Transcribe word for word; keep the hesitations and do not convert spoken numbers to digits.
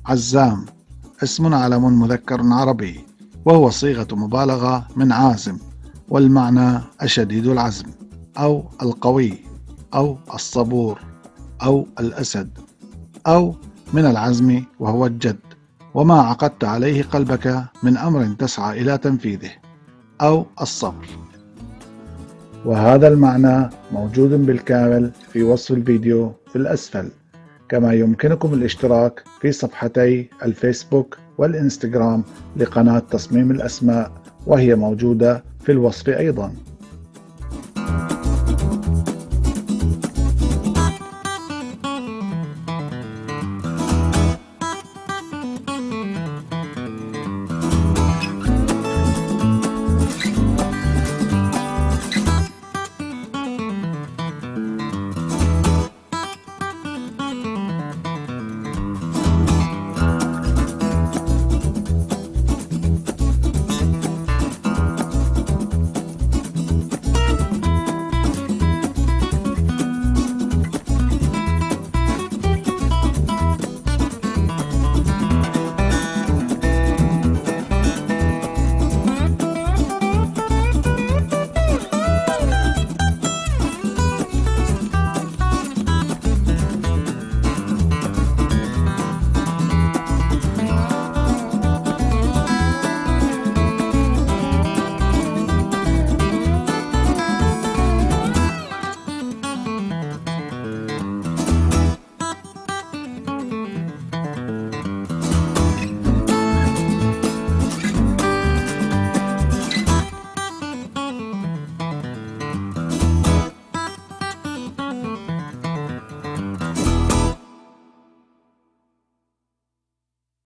عزام اسم علم مذكر عربي، وهو صيغة مبالغة من عازم، والمعنى الشديد العزم أو القوي أو الصبور أو الأسد، أو من العزم وهو الجد، وما عقدت عليه قلبك من أمر تسعى إلى تنفيذه، أو الصبر. وهذا المعنى موجود بالكامل في وصف الفيديو في الأسفل، كما يمكنكم الاشتراك في صفحتي الفيسبوك والإنستغرام لقناة تصميم الأسماء، وهي موجودة في الوصف أيضاً.